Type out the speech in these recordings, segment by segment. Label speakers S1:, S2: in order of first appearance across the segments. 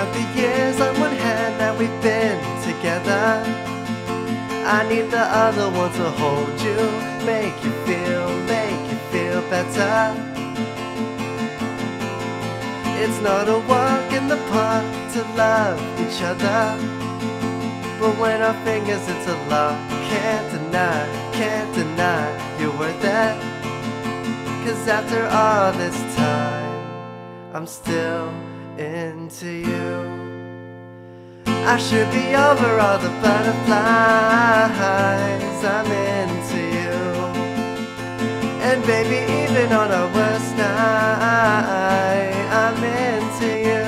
S1: count the years on one hand that we've been together. I need the other one to hold you, make you feel better. It's not a walk in the park to love each other, but when our fingers interlock, can't deny you were there. 'Cause after all this time, I'm still into you. I should be over all the butterflies, I'm into you. And baby, even on our worst night, I'm into you.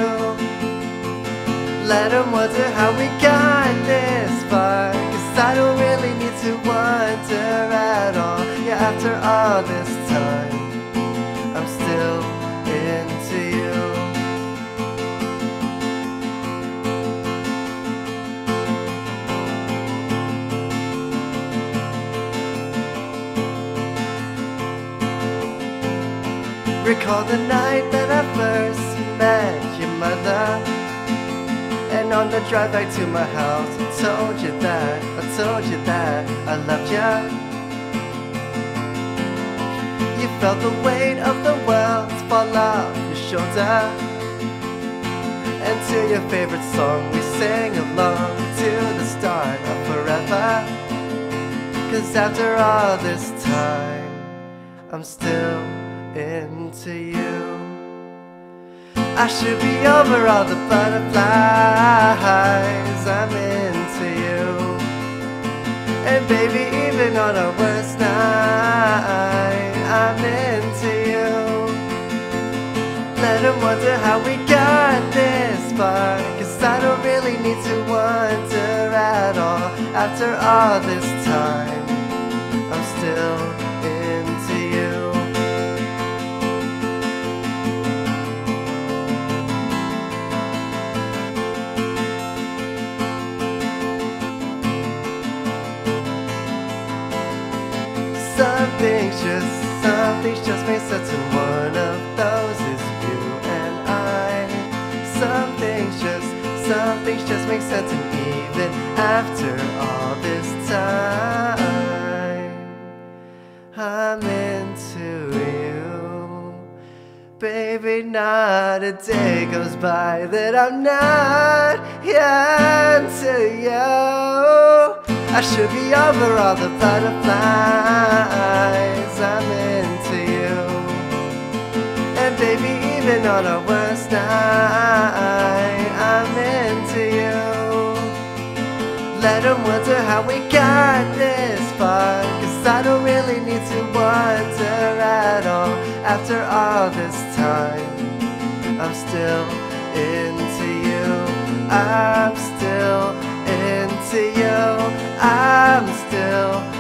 S1: Let them wonder how we got this far, 'cause I don't really need to wonder at all. Yeah, after all this time, I'm still into you. Recall the night that I first met your mother, and on the drive back to my house I told you that I loved you. You felt the weight of the world fall off your shoulder, and to your favorite song we sang along to the start of forever. 'Cause after all this time, I'm still into you. I should be over all the butterflies, I'm into you. And baby, even on our worst night, I'm into you. Let them wonder how we got this far, 'cause I don't really need to wonder at all. After all this time, I'm still into you. Some things just make sense, and one of those is you and I. Some things just make sense, and even after all this time, I'm into you. Baby, not a day goes by that I'm not into you. I should be over all the butterflies, I'm into you. And baby, even on our worst night, I'm into you. Let them wonder how we got this far, 'cause I don't really need to wonder at all. After all this time, I'm still into you. I'm still into you. I'm still